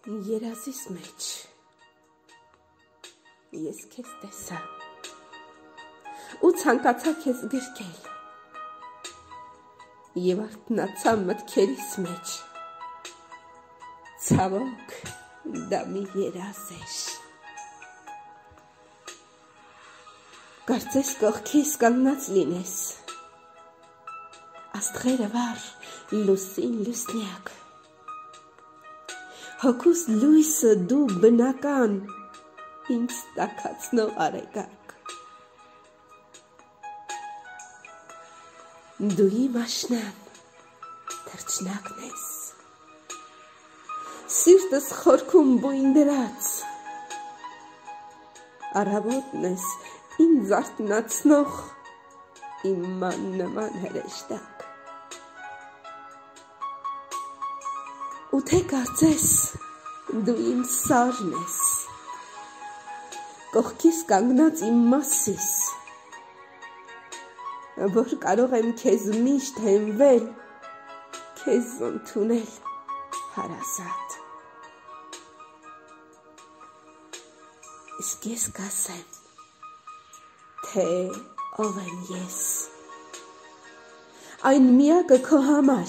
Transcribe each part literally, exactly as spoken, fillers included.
երազիս մեջ ես քեզ տեսա ու ցանկացա քեզ գրկել եւ արթնացա մտքերիս մեջ ցավոք դա մի երազ էր կարծես կողքիս կանգնած լինես աստղերը վար լուսին լուսնյակ հոգուս լույսը դու բնական ինձ տաքացնող արեգակ դու իմ աշնան թռչնակն ես սիրտս խորքում բույն դրած առավոտն ես ինձ արթնացնող իմ ման նման հրեշտակ ու թե կարծես դու իմ սարն ես կողքիս կանգնած իմ մասիս որ կարող եմ քեզ միշտ հենվել քեզ ընդունել հարազատ իսկ ես կասեմ թե ով եմ ես այն միակը քո համար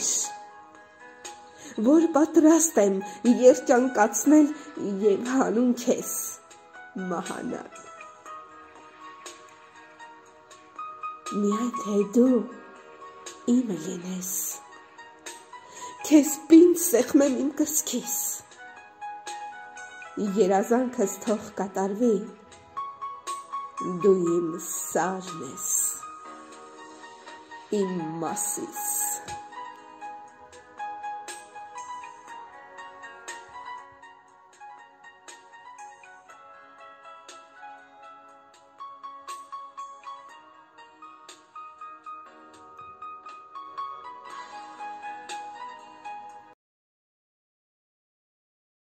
որ պատրաստ եմ երջանկացնել եւ հանուն քեզ մահանալ միայն թե դու իմը լինես քեզ պինդ սեղմեմ իմ կրծքիս երազանքս թող կատարվի դու իմ սարն ես իմ մասիս